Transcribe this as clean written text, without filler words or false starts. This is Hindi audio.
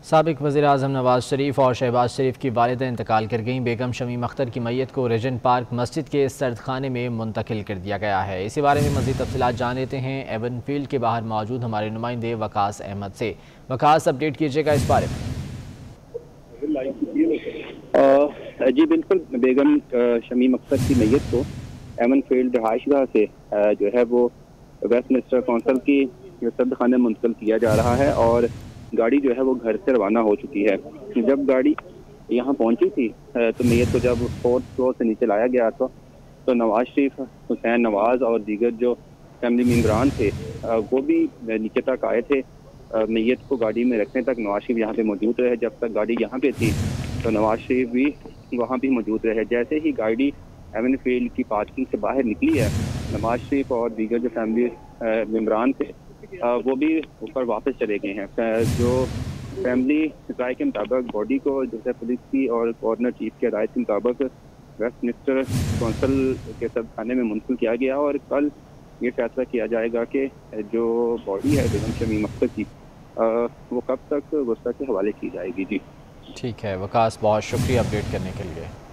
साबिक वज़ीर-ए-आज़म नवाज शरीफ और शहबाज शरीफ की वालिदा इंतकाल कर गईं। बेगम शमीम अख्तर की मैयत को रेजेंट पार्क मस्जिद के सर्दखाने में मुंतकिल कर दिया गया है। इसी बारे में मज़ीद तफसीलात जान लेते हैं एवन फील्ड के बाहर मौजूद हमारे नुमाइंदे वकास अहमद से। वकास, अपडेट कीजिएगा इस बारे में। जी बिल्कुल, बेगम शमीम अख्तर की मैयत को एवन फील्ड रहायशगाह से जो है वो वेस्टमिंस्टर कौंसिल की सदखाने मुंतकिल किया जा रहा है और गाड़ी जो है वो घर से रवाना हो चुकी है। जब गाड़ी यहाँ पहुँची थी तो मैयत को जब 4th फ्लोर से नीचे लाया गया तो नवाज शरीफ, हुसैन नवाज और दीगर जो फैमिली मेम्बरान थे वो भी नीचे तक आए थे। मैयत को गाड़ी में रखने तक नवाज शरीफ यहाँ पे मौजूद रहे। जब तक गाड़ी यहाँ पे थी तो नवाज शरीफ भी वहाँ भी मौजूद रहे। जैसे ही गाड़ी एवन फील्ड की पार्किंग से बाहर निकली है, नवाज शरीफ और दीगर जो फैमिली मेम्बरान थे वो भी ऊपर वापस चले गए हैं। जो फैमिली राय के मुताबिक बॉडी को जैसे पुलिस की और गवर्नर चीफ के राय के मुताबिक वेस्टमिंस्टर कौंसिल के सबखाने में मुंतकिल किया गया और कल ये फैसला किया जाएगा कि जो बॉडी है बेगम शमीम अख्तर की वो कब तक गुस्सा के हवाले की जाएगी। जी ठीक है वकास, बहुत शुक्रिया अपडेट करने के लिए।